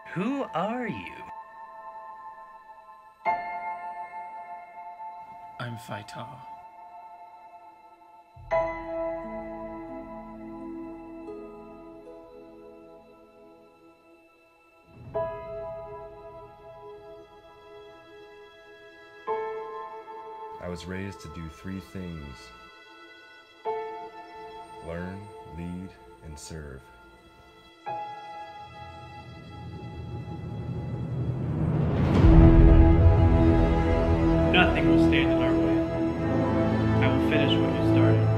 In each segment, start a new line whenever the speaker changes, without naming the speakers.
Who are you?
I'm Faitar.
I was raised to do three things: learn, lead, and serve.
Nothing will stand in our way. I will finish what you started.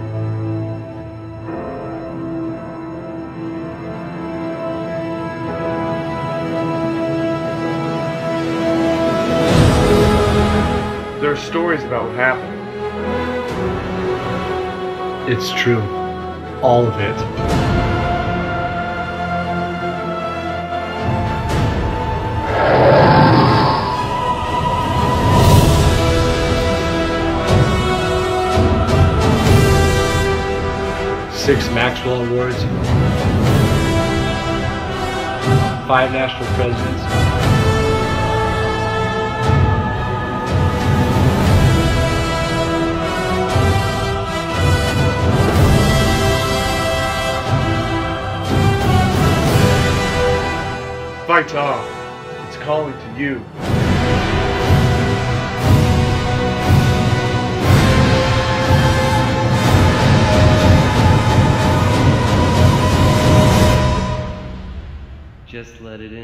There are stories about what happened. It's true. All of it. Six Maxwell Awards, 5 national presidents. Faitar, it's calling to you.
Just let it in.